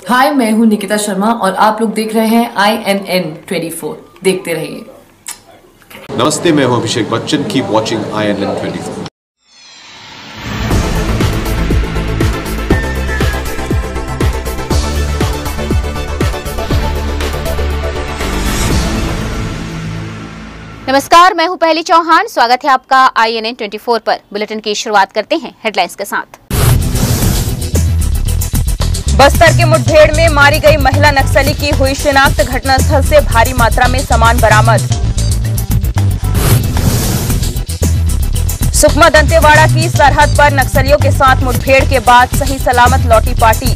हाय, मैं हूं निकिता शर्मा और आप लोग देख रहे हैं INN 24। देखते रहिए। नमस्ते, मैं हूं Abhishek Bachchan. Keep watching INN 24। नमस्कार, मैं हूं पहली चौहान। स्वागत है आपका INN 24 पर। बुलेटिन की शुरुआत करते हैं हेडलाइंस के साथ। बस्तर के मुठभेड़ में मारी गई महिला नक्सली की हुई शिनाख्त। घटनास्थल से भारी मात्रा में सामान बरामद। सुकमा दंतेवाड़ा की सरहद पर नक्सलियों के साथ मुठभेड़ के बाद सही सलामत लौटी पार्टी।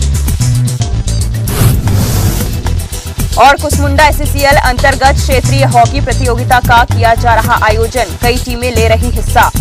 और कुसमुंडा SCCL अंतर्गत क्षेत्रीय हॉकी प्रतियोगिता का किया जा रहा आयोजन। कई टीमें ले रही हिस्सा।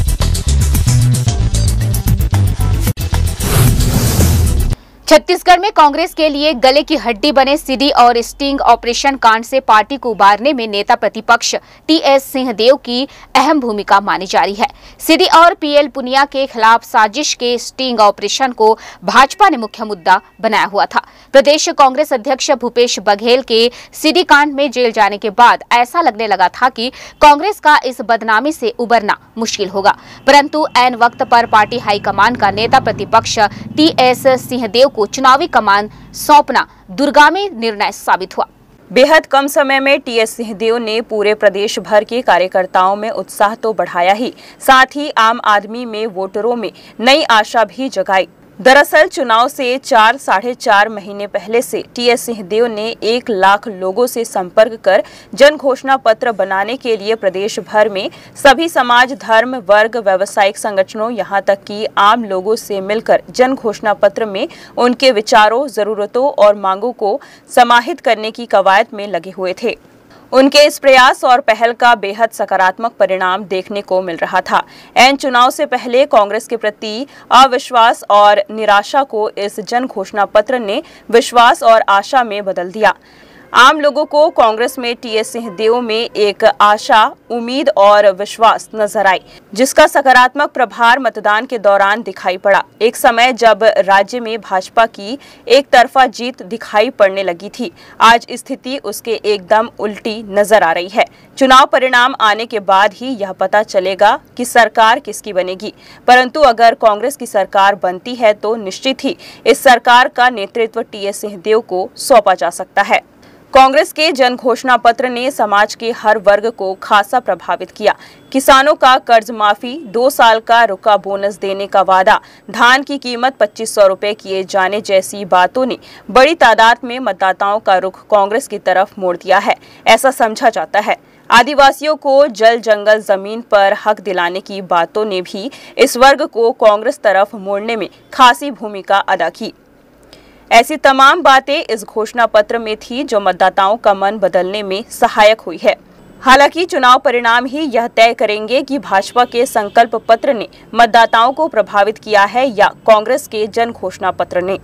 छत्तीसगढ़ में कांग्रेस के लिए गले की हड्डी बने सीडी और स्टिंग ऑपरेशन कांड से पार्टी को उबारने में नेता प्रतिपक्ष TS सिंहदेव की अहम भूमिका मानी जा रही है। सीडी और PL पुनिया के खिलाफ साजिश के स्टिंग ऑपरेशन को भाजपा ने मुख्य मुद्दा बनाया हुआ था। प्रदेश कांग्रेस अध्यक्ष भूपेश बघेल के सीडी कांड में जेल जाने के बाद ऐसा लगने लगा था कि कांग्रेस का इस बदनामी से उबरना मुश्किल होगा, परंतु ऐन वक्त पर पार्टी हाईकमान का नेता प्रतिपक्ष TS सिंहदेव को चुनावी कमान सौंपना दूरगामी निर्णय साबित हुआ। बेहद कम समय में TS सिंहदेव ने पूरे प्रदेश भर के कार्यकर्ताओं में उत्साह तो बढ़ाया ही, साथ ही आम आदमी में वोटरों में नई आशा भी जगाई। दरअसल चुनाव से 4 4.5 महीने पहले से TS सिंहदेव ने 1 लाख लोगों से संपर्क कर जन घोषणा पत्र बनाने के लिए प्रदेश भर में सभी समाज, धर्म, वर्ग, व्यावसायिक संगठनों, यहां तक कि आम लोगों से मिलकर जन घोषणा पत्र में उनके विचारों, जरूरतों और मांगों को समाहित करने की कवायद में लगे हुए थे। उनके इस प्रयास और पहल का बेहद सकारात्मक परिणाम देखने को मिल रहा था। ऐन चुनाव से पहले कांग्रेस के प्रति अविश्वास और निराशा को इस जन घोषणा पत्र ने विश्वास और आशा में बदल दिया। आम लोगों को कांग्रेस में TS सिंहदेव में एक आशा, उम्मीद और विश्वास नजर आई, जिसका सकारात्मक प्रभाव मतदान के दौरान दिखाई पड़ा। एक समय जब राज्य में भाजपा की एक तरफा जीत दिखाई पड़ने लगी थी, आज स्थिति उसके एकदम उल्टी नजर आ रही है। चुनाव परिणाम आने के बाद ही यह पता चलेगा कि सरकार किसकी बनेगी, परंतु अगर कांग्रेस की सरकार बनती है तो निश्चित ही इस सरकार का नेतृत्व TS सिंहदेव को सौंपा जा सकता है। कांग्रेस के जन घोषणा पत्र ने समाज के हर वर्ग को खासा प्रभावित किया। किसानों का कर्ज माफी, 2 साल का रुका बोनस देने का वादा, धान की कीमत 2500 रुपए किए जाने जैसी बातों ने बड़ी तादाद में मतदाताओं का रुख कांग्रेस की तरफ मोड़ दिया है, ऐसा समझा जाता है। आदिवासियों को जल, जंगल, जमीन पर हक दिलाने की बातों ने भी इस वर्ग को कांग्रेस तरफ मोड़ने में खासी भूमिका अदा की। ऐसी तमाम बातें इस घोषणा पत्र में थी जो मतदाताओं का मन बदलने में सहायक हुई है। हालांकि चुनाव परिणाम ही यह तय करेंगे कि भाजपा के संकल्प पत्र ने मतदाताओं को प्रभावित किया है या कांग्रेस के जन घोषणा पत्र ने।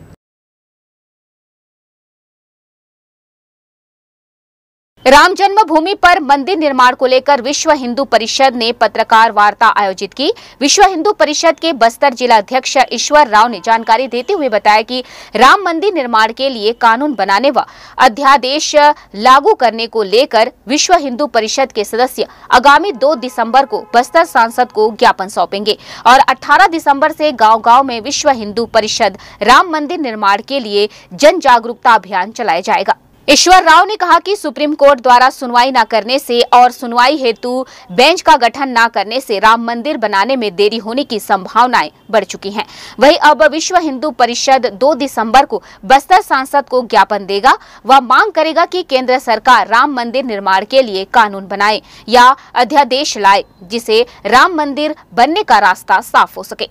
राम जन्मभूमि पर मंदिर निर्माण को लेकर विश्व हिंदू परिषद ने पत्रकार वार्ता आयोजित की। विश्व हिंदू परिषद के बस्तर जिला अध्यक्ष ईश्वर राव ने जानकारी देते हुए बताया कि राम मंदिर निर्माण के लिए कानून बनाने व अध्यादेश लागू करने को लेकर विश्व हिंदू परिषद के सदस्य आगामी 2 दिसंबर को बस्तर सांसद को ज्ञापन सौंपेंगे और 18 दिसंबर से गांव-गांव में विश्व हिंदू परिषद राम मंदिर निर्माण के लिए जन जागरूकता अभियान चलाया जाएगा। ईश्वर राव ने कहा कि सुप्रीम कोर्ट द्वारा सुनवाई न करने से और सुनवाई हेतु बेंच का गठन न करने से राम मंदिर बनाने में देरी होने की संभावनाएं बढ़ चुकी हैं। वहीं अब विश्व हिंदू परिषद 2 दिसंबर को बस्तर सांसद को ज्ञापन देगा व मांग करेगा कि केंद्र सरकार राम मंदिर निर्माण के लिए कानून बनाए या अध्यादेश लाए, जिसे राम मंदिर बनने का रास्ता साफ हो सके।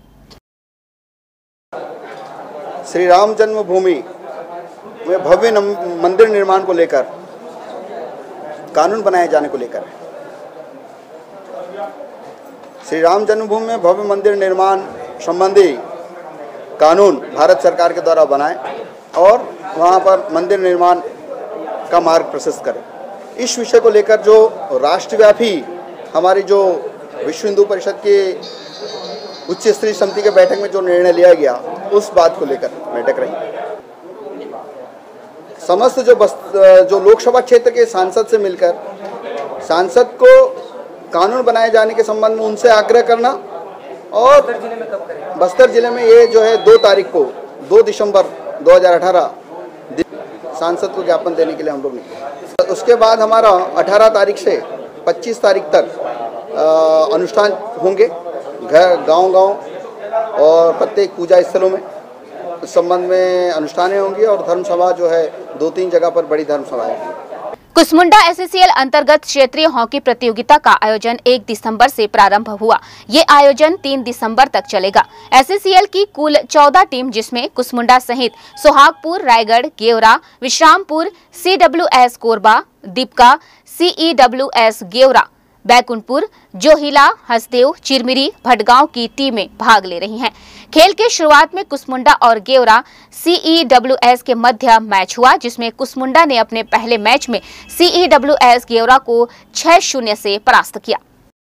श्री राम जन्मभूमि में भव्य मंदिर निर्माण को लेकर कानून बनाए जाने को लेकर श्री राम जन्मभूमि में भव्य मंदिर निर्माण संबंधी कानून भारत सरकार के द्वारा बनाए और वहां पर मंदिर निर्माण का मार्ग प्रशस्त करें। इस विषय को लेकर जो राष्ट्रव्यापी हमारी जो विश्व हिंदू परिषद के उच्च स्तरीय समिति के बैठक में जो निर्णय लिया गया, उस बात को लेकर बैठक रही। समस्त जो लोकसभा क्षेत्र के सांसद से मिलकर सांसद को कानून बनाए जाने के संबंध में उनसे आग्रह करना, और बस्तर जिले में ये जो है 2 तारीख को 2 दिसंबर 2018 सांसद को ज्ञापन देने के लिए हम लोग निकले। उसके बाद हमारा 18 तारीख से 25 तारीख तक अनुष्ठान होंगे गांव और प्रत्येक पूजा स्थलों में इस संबंध में अनुष्ठानें होंगी, और धर्मसभा जो है 2-3 जगह पर बड़ी धर्मसभाएं होंगी। कुसमुंडा एससीएल अंतर्गत क्षेत्रीय हॉकी प्रतियोगिता का आयोजन 1 दिसंबर से प्रारंभ हुआ। ये आयोजन 3 दिसंबर तक चलेगा। एससीएल की कुल 14 टीम, जिसमें कुसमुंडा सहित सोहागपुर, रायगढ़, गेवरा, विश्रामपुर, CWS कोरबा, दीपका, CEWS गेवरा, बैकुंठपुर, जोहिला, हसदेव, चिरमिरी, भटगांव की टीमें भाग ले रही हैं। खेल के शुरुआत में कुसमुंडा और गेवरा CEWS के मध्य मैच हुआ, जिसमें कुसमुंडा ने अपने पहले मैच में CEWS गेवरा को 6-0 से परास्त किया।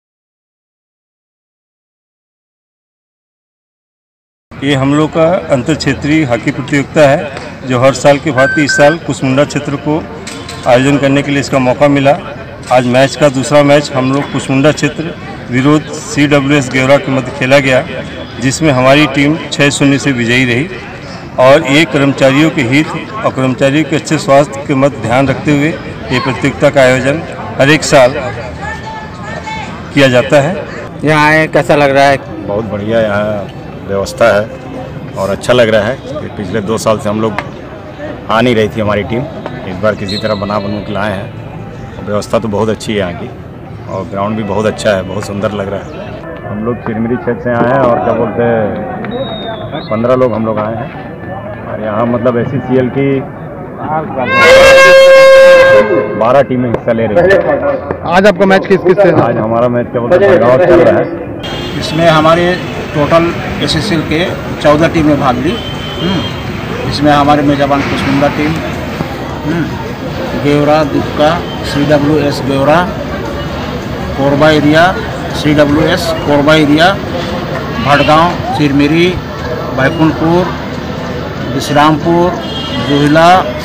ये हम लोग का अंतर क्षेत्रीय हॉकी प्रतियोगिता है, जो हर साल के भांति इस साल कुसमुंडा क्षेत्र को आयोजन करने के लिए इसका मौका मिला। आज मैच का दूसरा मैच हम लोग कुसमुंडा क्षेत्र विरोध CWS गेवरा के मध्य खेला गया, जिसमें हमारी टीम 6-0 से विजयी रही। और ये कर्मचारियों के हित और कर्मचारियों के अच्छे स्वास्थ्य के मध्य ध्यान रखते हुए ये प्रतियोगिता का आयोजन हर एक साल किया जाता है। यहाँ आए कैसा लग रहा है? बहुत बढ़िया यहाँ व्यवस्था है और अच्छा लग रहा है। पिछले 2 साल से हम लोग आ नहीं रही थी हमारी टीम, इस बार किसी तरह बना के लाए हैं। व्यवस्था तो बहुत अच्छी है यहाँ की, और ग्राउंड भी बहुत अच्छा है, बहुत सुंदर लग रहा है। हम लोग चिरमिरी क्षेत्र से आए हैं, और क्या बोलते हैं 15 लोग हम लोग आए हैं। और यहाँ मतलब SCCL की 12 टीमें हिस्सा ले रही हैं। आज आपका मैच किस से? आज हमारा मैच क्या बोलते हैं भटगांव चल रहा है। इसमें हमारे टोटल SCCL के 14 टीमें भाग ली। इसमें हमारे मेजबान कुसमुंडा टीम, गेवरा, दुक्का, CWS Gevra, Korba area, CWS Korba area, Bhatgaon, Chirmiri, Baikunthpur, Vishrampur, Johila,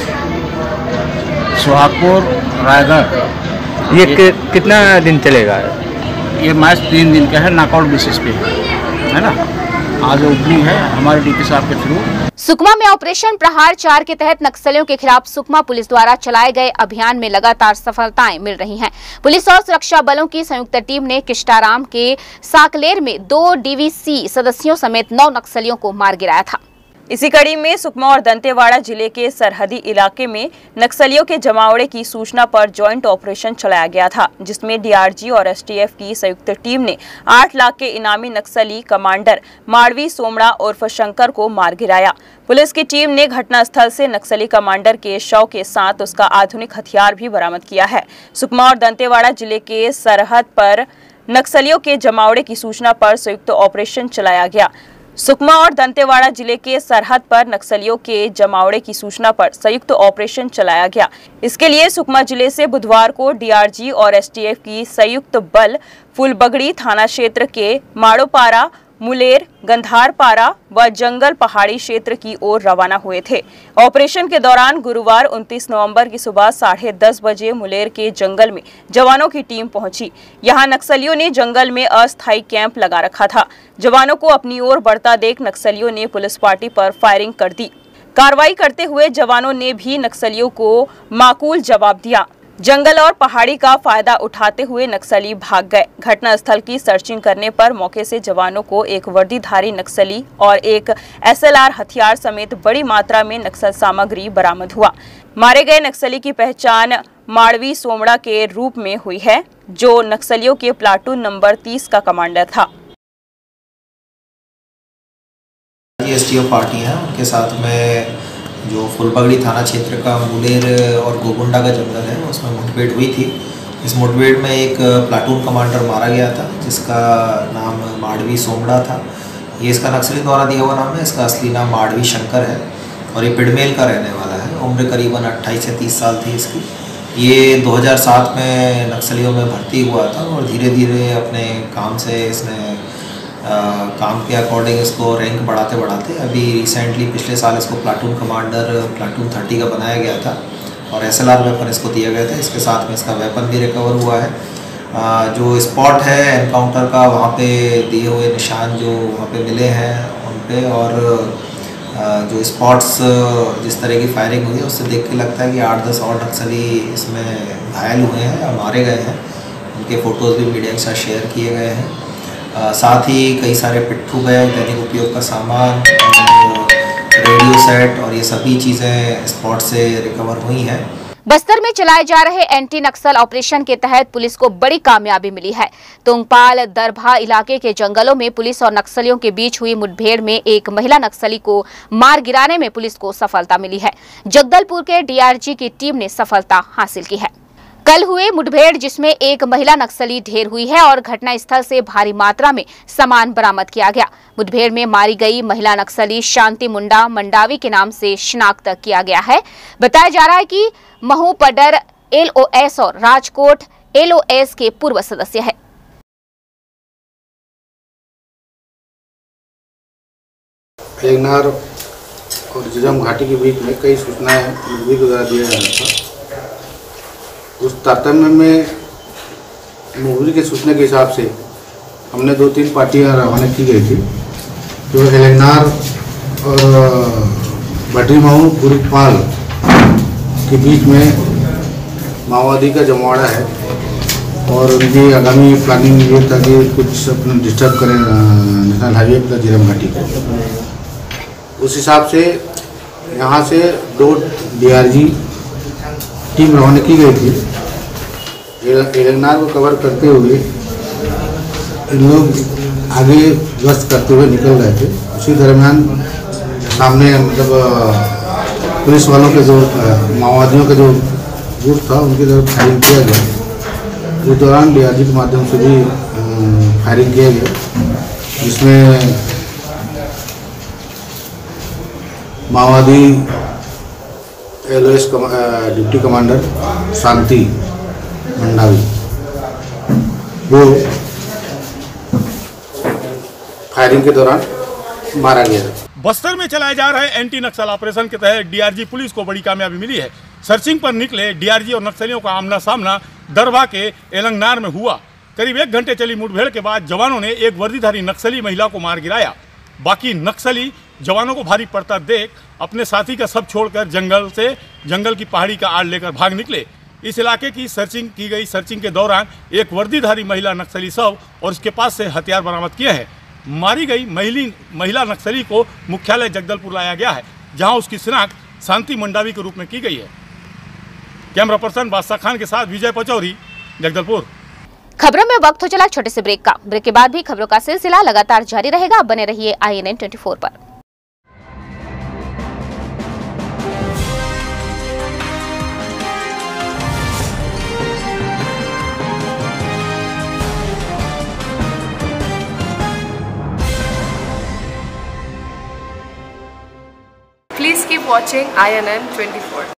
Sohagpur, Raigarh. ये कितना दिन चलेगा? ये मैच 3 दिन का है, नॉकआउट बेसिस पे है ना। आज ओपनिंग है हमारे DP साहब के थ्रू। सुकमा में ऑपरेशन प्रहार 4 के तहत नक्सलियों के खिलाफ सुकमा पुलिस द्वारा चलाए गए अभियान में लगातार सफलताएं मिल रही हैं। पुलिस और सुरक्षा बलों की संयुक्त टीम ने किष्टाराम के साकलेर में 2 DVC सदस्यों समेत 9 नक्सलियों को मार गिराया था। इसी कड़ी में सुकमा और दंतेवाड़ा जिले के सरहदी इलाके में नक्सलियों के जमावड़े की सूचना पर जॉइंट ऑपरेशन चलाया गया था, जिसमें DRG और STF की संयुक्त टीम ने 8 लाख के इनामी नक्सली कमांडर माड़वी सोमड़ा उर्फ शंकर को मार गिराया। पुलिस की टीम ने घटनास्थल से नक्सली कमांडर के शव के साथ उसका आधुनिक हथियार भी बरामद किया है। सुकमा और दंतेवाड़ा जिले के सरहद पर नक्सलियों के जमावड़े की सूचना पर संयुक्त ऑपरेशन चलाया गया। सुकमा और दंतेवाड़ा जिले के सरहद पर नक्सलियों के जमावड़े की सूचना पर संयुक्त ऑपरेशन चलाया गया। इसके लिए सुकमा जिले से बुधवार को DRG और STF की संयुक्त बल फूलबगड़ी थाना क्षेत्र के माड़ोपारा, मुलेर, गंधारपारा व जंगल पहाड़ी क्षेत्र की ओर रवाना हुए थे। ऑपरेशन के दौरान गुरुवार 29 नवंबर की सुबह 10:30 बजे मुलेर के जंगल में जवानों की टीम पहुंची। यहां नक्सलियों ने जंगल में अस्थायी कैंप लगा रखा था। जवानों को अपनी ओर बढ़ता देख नक्सलियों ने पुलिस पार्टी पर फायरिंग कर दी। कार्रवाई करते हुए जवानों ने भी नक्सलियों को माकूल जवाब दिया। जंगल और पहाड़ी का फायदा उठाते हुए नक्सली भाग गए। घटनास्थल की सर्चिंग करने पर मौके से जवानों को एक वर्दीधारी नक्सली और एक SLR हथियार समेत बड़ी मात्रा में नक्सल सामग्री बरामद हुआ। मारे गए नक्सली की पहचान माड़वी सोमड़ा के रूप में हुई है, जो नक्सलियों के प्लाटून नंबर 30 का कमांडर था। STF पार्टी है, उनके साथ में जो फुलबगड़ी थाना क्षेत्र का मुलेर और गोगुंडा का जंगल है, उसमें मुठभेड़ हुई थी। इस मुठभेड़ में एक प्लाटून कमांडर मारा गया था, जिसका नाम माड़वी सोमड़ा था। ये इसका नक्सली द्वारा दिया हुआ नाम है। इसका असली नाम माड़वी शंकर है और ये पिड़मेल का रहने वाला है। उम्र करीबन 28 से 30 साल थी इसकी। ये 2007 में नक्सलियों में भर्ती हुआ था और धीरे धीरे अपने काम से इसने काम के अकॉर्डिंग इसको रैंक बढ़ाते बढ़ाते अभी रिसेंटली पिछले साल इसको प्लाटून कमांडर प्लाटून 30 का बनाया गया था और SLR वेपन इसको दिया गया था। इसके साथ में इसका वेपन भी रिकवर हुआ है। जो स्पॉट है एनकाउंटर का, वहाँ पे दिए हुए निशान जो वहाँ पे मिले हैं उन पे, और जो स्पॉट्स जिस तरह की फायरिंग हुई है उससे देख के लगता है कि 8-10 और नक्सली इसमें घायल हुए हैं या मारे गए हैं। उनके फ़ोटोज़ भी मीडिया के साथ शेयर किए गए हैं। साथ ही कई सारे पिट्ठू बैग, दैनिक उपयोग का सामान, रेडियो सेट और ये सभी चीज़ें स्पॉट से रिकवर हुई हैं। बस्तर में चलाए जा रहे एंटी नक्सल ऑपरेशन के तहत पुलिस को बड़ी कामयाबी मिली है। तोंगपाल दरभा इलाके के जंगलों में पुलिस और नक्सलियों के बीच हुई मुठभेड़ में एक महिला नक्सली को मार गिराने में पुलिस को सफलता मिली है। जगदलपुर के DRG की टीम ने सफलता हासिल की है। कल हुए मुठभेड़ जिसमें एक महिला नक्सली ढेर हुई है और घटना स्थल से भारी मात्रा में सामान बरामद किया गया। मुठभेड़ में मारी गई महिला नक्सली शांति मुंडा मंडावी के नाम से शिनाख्त किया गया है। बताया जा रहा है कि महूपडर LOS और राजकोट LOS के पूर्व सदस्य है। एलंगनार और जिरम घाटी के बीच में कई सूचनाएं मुखबिर के द्वारा दिया जा रहा था। उस तारतम्य में मुखबिर के सूचना के हिसाब से हमने 2-3 पार्टियां रवाना की गई थी। जो एलंगनार और भटरी महू गुरुपाल के बीच में माओवादी का जमावड़ा है और उनकी आगामी प्लानिंग ये था कि कुछ अपना डिस्टर्ब करें नेशनल हाईवे पर जिरम घाटी को। उस हिसाब से यहाँ से 2 DRG टीम रवाना की गई थी। एलंगनार को कवर करते हुए इन लोग आगे गश्त करते हुए निकल रहे थे। उसी दरमियान सामने मतलब पुलिस वालों के जो माओवादियों का जो ग्रुप था उनकी तरफ फायरिंग किया गया। उस दौरान DRG के माध्यम से भी फायरिंग किया गया, जिसमें माओवादी LOS deputy commander Shanti Mandavi वो फायरिंग के दौरान मारा गया। बस्तर में चलाए जा रहे एंटी नक्सल ऑपरेशन के तहत DRG पुलिस को बड़ी कामयाबी मिली है। सर्चिंग पर निकले DRG और नक्सलियों का आमना सामना दरभा के एलंगनार में हुआ। करीब 1 घंटे चली मुठभेड़ के बाद जवानों ने एक वर्दीधारी नक्सली महिला को मार गिराया। बाकी नक्सली जवानों को भारी पड़ता देख अपने साथी का सब छोड़कर जंगल की पहाड़ी का आड़ लेकर भाग निकले। इस इलाके की सर्चिंग की गई। सर्चिंग के दौरान एक वर्दीधारी महिला नक्सली शव और उसके पास से हथियार बरामद किए हैं। मारी गई महिला नक्सली को मुख्यालय जगदलपुर लाया गया है, जहां उसकी शिनाख्त शांति मंडावी के रूप में की गई है। कैमरा पर्सन बादशाह खान के साथ विजय पचौरी, जगदलपुर। खबरों में वक्त हो चला छोटे से ब्रेक का। ब्रेक के बाद भी खबरों का सिलसिला लगातार जारी रहेगा। बने रहिए INN 24 पर। Please keep watching INN 24.